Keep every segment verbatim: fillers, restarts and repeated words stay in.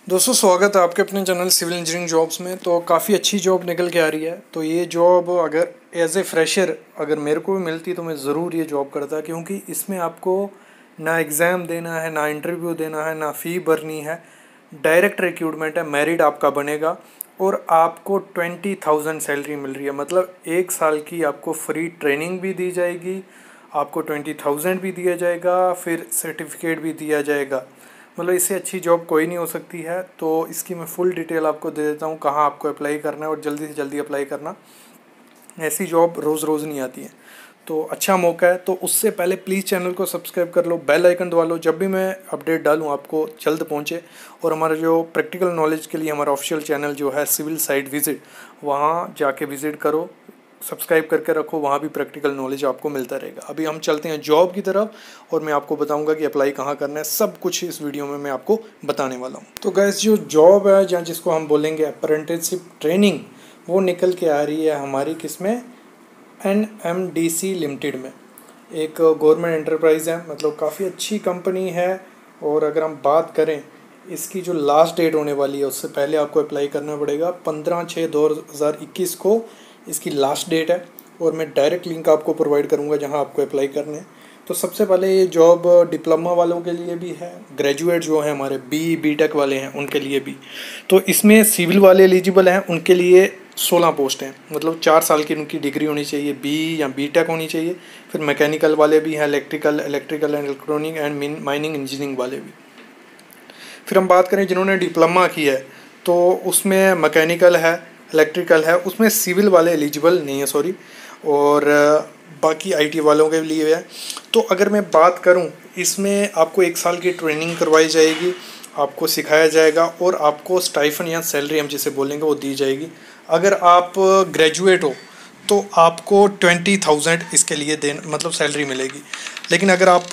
दोस्तों स्वागत है आपके अपने चैनल सिविल इंजीनियरिंग जॉब्स में। तो काफ़ी अच्छी जॉब निकल के आ रही है। तो ये जॉब अगर एज ए फ्रेशर अगर मेरे को भी मिलती तो मैं ज़रूर ये जॉब करता, क्योंकि इसमें आपको ना एग्ज़ाम देना है, ना इंटरव्यू देना है, ना फ़ी भरनी है। डायरेक्ट रिक्रूटमेंट है, मेरिट आपका बनेगा और आपको ट्वेंटी थाउजेंड सैलरी मिल रही है। मतलब एक साल की आपको फ्री ट्रेनिंग भी दी जाएगी, आपको ट्वेंटी थाउजेंड भी दिया जाएगा, फिर सर्टिफिकेट भी दिया जाएगा। मतलब इससे अच्छी जॉब कोई नहीं हो सकती है। तो इसकी मैं फुल डिटेल आपको दे देता हूँ, कहाँ आपको अप्लाई करना है और जल्दी से जल्दी अप्लाई करना। ऐसी जॉब रोज़ रोज़ नहीं आती है, तो अच्छा मौका है। तो उससे पहले प्लीज़ चैनल को सब्सक्राइब कर लो, बेल आइकन दबा लो, जब भी मैं अपडेट डालूँ आपको जल्द पहुँचे। और हमारा जो प्रैक्टिकल नॉलेज के लिए हमारा ऑफिशियल चैनल जो है सिविल साइट विजिट, वहाँ जाके विज़िट करो, सब्सक्राइब करके रखो, वहाँ भी प्रैक्टिकल नॉलेज आपको मिलता रहेगा। अभी हम चलते हैं जॉब की तरफ और मैं आपको बताऊंगा कि अप्लाई कहाँ करना है। सब कुछ इस वीडियो में मैं आपको बताने वाला हूँ। तो गैस जो जॉब है, जहाँ जिसको हम बोलेंगे अप्रेंटिसशिप ट्रेनिंग, वो निकल के आ रही है हमारी किसमें, N M D C limited में। एक गवर्नमेंट एंटरप्राइज़ है, मतलब काफ़ी अच्छी कंपनी है। और अगर हम बात करें इसकी जो लास्ट डेट होने वाली है, उससे पहले आपको अप्लाई करना पड़ेगा। पंद्रह छः दो हज़ार इक्कीस को इसकी लास्ट डेट है और मैं डायरेक्ट लिंक आपको प्रोवाइड करूँगा जहाँ आपको अप्लाई करने हैं। तो सबसे पहले ये जॉब डिप्लोमा वालों के लिए भी है, ग्रेजुएट जो हैं हमारे बी बी टेक वाले हैं उनके लिए भी। तो इसमें सिविल वाले एलिजिबल हैं, उनके लिए सोलह पोस्ट हैं। मतलब चार साल की उनकी डिग्री होनी चाहिए, बी या बी टेक होनी चाहिए। फिर मैकेनिकल वाले भी हैं, electrical electrical and electronic and mining engineering वाले भी। फिर हम बात करें जिन्होंने डिप्लोमा की है, तो उसमें मैकेनिकल है, इलेक्ट्रिकल है, उसमें सिविल वाले एलिजिबल नहीं है, सॉरी। और बाकी आईटी वालों के लिए है। तो अगर मैं बात करूं, इसमें आपको एक साल की ट्रेनिंग करवाई जाएगी, आपको सिखाया जाएगा और आपको स्टाइफन या सैलरी हम जिसे बोलेंगे वो दी जाएगी। अगर आप ग्रेजुएट हो तो आपको ट्वेंटी थाउजेंड इसके लिए देन मतलब सैलरी मिलेगी। लेकिन अगर आप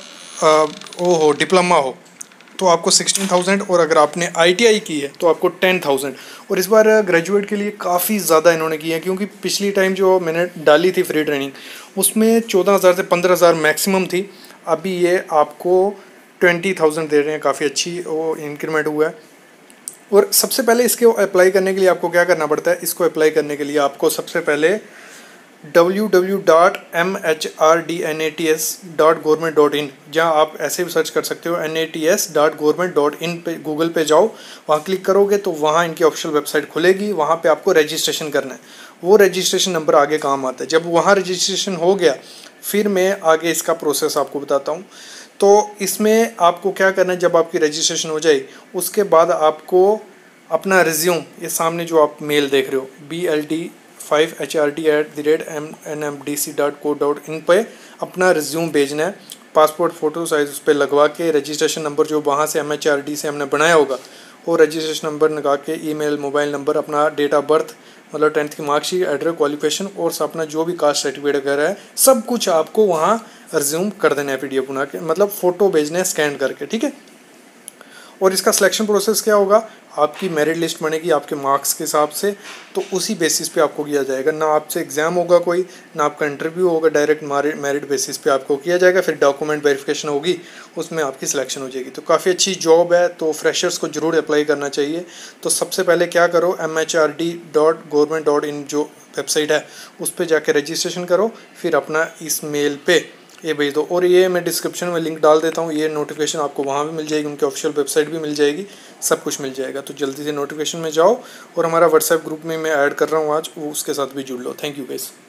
वो हो डिप्लोमा हो तो आपको सिक्सटीन थाउजेंड, और अगर आपने आईटीआई की है तो आपको टेन थाउजेंड। और इस बार ग्रेजुएट के लिए काफ़ी ज़्यादा इन्होंने की है, क्योंकि पिछली टाइम जो मैंने डाली थी फ्री ट्रेनिंग उसमें चौदह हज़ार से पंद्रह हज़ार मैक्सिमम थी। अभी ये आपको ट्वेंटी थाउजेंड दे रहे हैं, काफ़ी अच्छी वो इंक्रीमेंट हुआ है। और सबसे पहले इसके अप्लाई करने के लिए आपको क्या करना पड़ता है, इसको अप्लाई करने के लिए आपको सबसे पहले W W W dot M H R D N A T S dot government dot in, जहाँ आप ऐसे भी सर्च कर सकते हो N A T S dot government dot in पे गूगल पे जाओ, वहाँ क्लिक करोगे तो वहाँ इनकी ऑफिशियल वेबसाइट खुलेगी। वहाँ पे आपको रजिस्ट्रेशन करना है। वो रजिस्ट्रेशन नंबर आगे काम आता है। जब वहाँ रजिस्ट्रेशन हो गया फिर मैं आगे इसका प्रोसेस आपको बताता हूँ। तो इसमें आपको क्या करना है, जब आपकी रजिस्ट्रेशन हो जाए उसके बाद आपको अपना रिज्यूम, ये सामने जो आप मेल देख रहे हो B L D five H R D eight the rate M N M D C dot co dot in पर अपना रिज्यूम भेजना है। पासपोर्ट फ़ोटो साइज उस पर लगवा के रजिस्ट्रेशन नंबर जो वहाँ से एम एच आर डी से हमने बनाया होगा वो रजिस्ट्रेशन नंबर लगा के ईमेल, मोबाइल नंबर, अपना डेट ऑफ बर्थ, मतलब टेंथ की मार्कशीट, एड्रेस, क्वालिफिकेशन और अपना जो भी कास्ट सर्टिफिकेट वगैरह है सब कुछ आपको वहाँ रिज्यूम कर देना है, पी डी एफ बना के, मतलब फ़ोटो भेजने हैं स्कैन करके, ठीक है। और इसका सिलेक्शन प्रोसेस क्या होगा, आपकी मेरिट लिस्ट बनेगी आपके मार्क्स के हिसाब से, तो उसी बेसिस पे आपको किया जाएगा। ना आपसे एग्ज़ाम होगा कोई, ना आपका इंटरव्यू होगा, डायरेक्ट मेरिट बेसिस पे आपको किया जाएगा। फिर डॉक्यूमेंट वेरिफिकेशन होगी, उसमें आपकी सिलेक्शन हो जाएगी। तो काफ़ी अच्छी जॉब है, तो फ्रेशर्स को ज़रूर अप्लाई करना चाहिए। तो सबसे पहले क्या करो, M H R D dot government dot in जो वेबसाइट है उस पर जाके रजिस्ट्रेशन करो, फिर अपना इस मेल पे ये भेज दो। और ये मैं डिस्क्रिप्शन में लिंक डाल देता हूँ, ये नोटिफिकेशन आपको वहाँ भी मिल जाएगी, उनकी ऑफिशियल वेबसाइट भी मिल जाएगी, सब कुछ मिल जाएगा। तो जल्दी से नोटिफिकेशन में जाओ और हमारा व्हाट्सएप ग्रुप में मैं ऐड कर रहा हूँ आज, वो उसके साथ भी जुड़ लो। Thank you guys.